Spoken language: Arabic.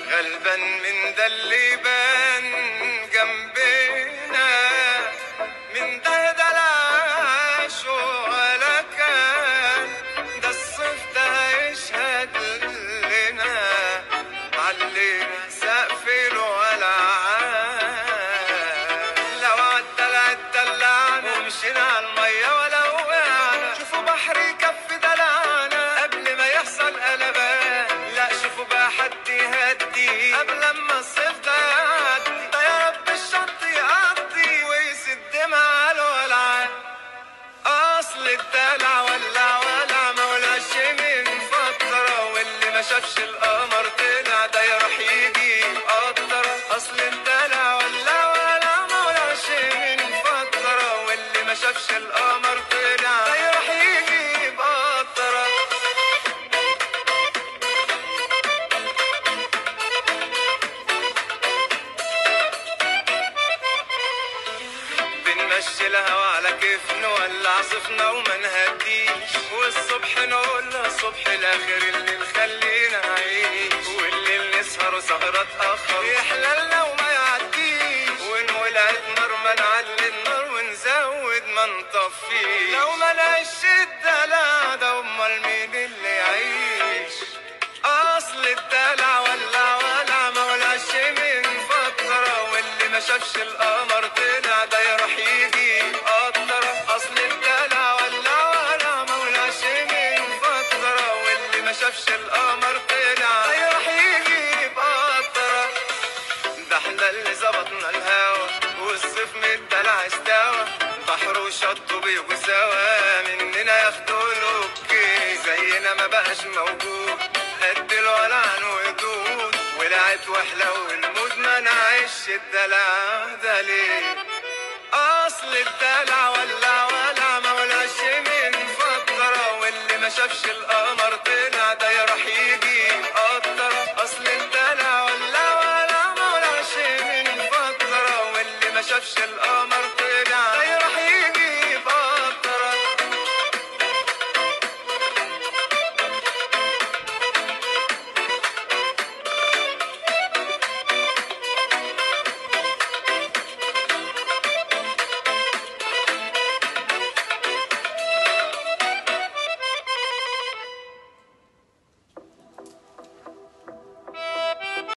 غلبان من ده اللي بان جنبنا، من ده دلعش ولا كان، ده الصيف ده هيشهد لنا علينا سقف الولعان. لو عالدلع اتدلعنا ومشينا عالمية ولا وقعنا، شوفوا بحر يكفي دلعنا قبل ما يحصل قلبان. لا شوفوا بقى حد يهدي قبل ما الصيف ده يعدي، ده يا رب الشط يقضي ويسد مع الولعان. اصل الدلع ولع مولاش من فترة، واللي ما شافش القمر طلع ده يروح يجي يقدر. اصل الدلع ولع مولاش من فترة، واللي ما شافش القمر طلع ده يروح يجي يقدر. بنمشي الهوا على كيفنا نولع صفنا وما نهديش، والصبح نقولها الصبح الاخر الليل خلينا نعيش، والليل نسهر سهرة تأخر يحللنا وما يعديش، ونولعت نار ما نعلي النار ونزود ما نطفيش. لو ما لقاش الدلع ده امال مين اللي يعيش؟ اصل الدلع ولع مولاش من فترة، واللي ما شافش القمر طلع ده يروح يجي يقدر. اصل الدلع ولع مولاش من فترة، واللي ما شافش القمر طلع ده يروح يجي يقدر. ده احنا اللي ظبطنا الهوا والصيف من الدلع استوى، بحر وشط بيجوا سوا مننا ياخدوا الاوكي، زينا ما بقاش موجود قد الولعان وجود، ولعت واحلى والمود ما نعيش الدلع ده ليه؟ اصل الدلع ولع مولاش من فترة، واللي ما شافش القمر طلع ده يروح يجي يقدر. اصل الدلع ولع مولاش من فترة، واللي ما شافش القمر